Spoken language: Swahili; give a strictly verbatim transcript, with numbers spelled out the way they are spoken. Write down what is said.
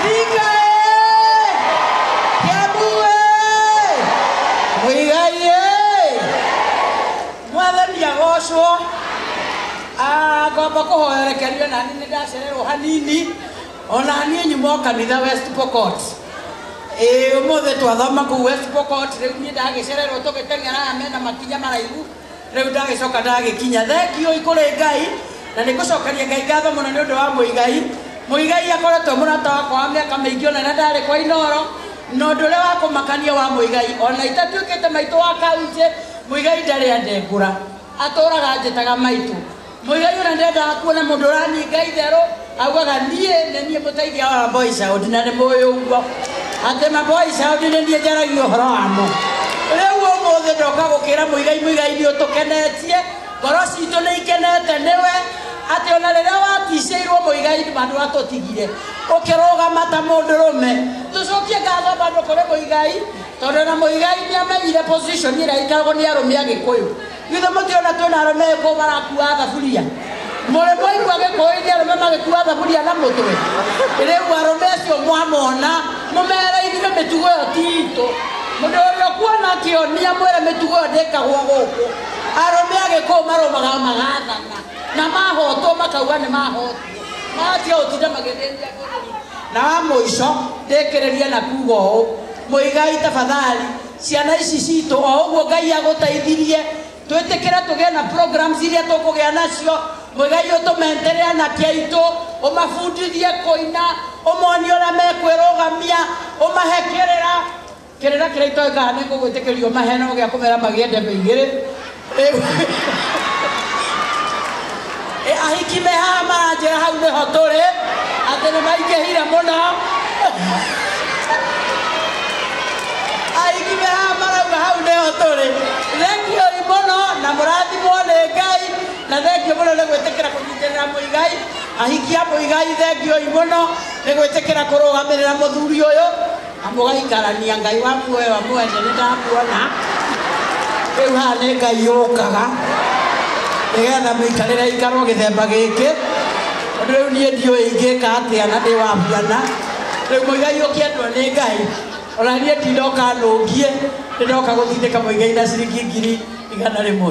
Baringa eh Kiambu eh Muigai eh Mwathani agocwo ah ngomba kuhoerekerio na nini ndacererwo hanini ona niĩ nyuma kanitha West Pokot eh umothe twathoma ku West Pokot riu niĩ ndagicererwo tugiteng'era mena makinya maraihu riu ndagicoka ndagikinya thengio ikuri Ngai na nigucokeria Ngai ngatho muno ni undu wa Muigai Muigai akoretwo murata wakwa wa miaka miingi ona na ndari kwa Inoro no ndure wa kumakania wa Muigai ona itatuikite maitu wa kaunti Muigai ndari andengura aturaga njitaga maitu Muigai ona ndenda kuona mundu rani Ngai thero augaga nie ne nie muteithia wa boys out na ne moyo ugo ate ma boys out ne nie jaragio horo amo riu umothe ndoka gukira Muigai Muigai ni utukenetie ngoro citu ni ikenete niwe ate ona riria waticeirwo Muigai bandu atutigire ukirugama ta mundurume tucokie ngatho bandu kuri Muigai tondu na Muigai ni amenyire position ira ikaragwo ni arumia Gikuyu githe mutiona twina arume ko barakua thaburia mure moigwa Gikuyu ni arume magikua thaburia na mutwe riu arume acio mwamona mumere ithire mitugo yo tito mundu uria kuona kionia mwere mitugo yo ndikagwo guku arume Agikuyu marumaga magathana na mahotwo makauga ni mahotwo matia utinda magithendia bururi na wa muico ndikiriria na kuga uu Muigai tafadhali ciana ici citu o uguo Ngai agutaithirie twitikira tugie na programs iria tukugia nacio Muigai utumenterea na kiaitu umafundithie koina umoni ona mekwirugamia umahekerera kirira kiria itoikaa ni kugwitikirio maheno gia kumera magiende beigire e ahiki meha maranjira hau niho turi ati ni maingihire muno ahiki meha marauga hau niho turi thengio muno na murathimwo ni Ngai na thengio muno ni gwitikira kunyitirira Muigai ahiki a Muigai thengio muno ni gwitikira kurugamirira muthuri uyu amugaikarania Ngai wa muoyo wa mwende ni ndamuona riu haha ni Ngai yukaga nigetha muikarire ikaro githemba giki undu riu nie ndiui ingika atia na ndi wa biana riu Muigai ukiendwo ni Ngai ona nie ndindoka nungie ndindoka guthindika Muigai na ciringi ngiri igana rimwe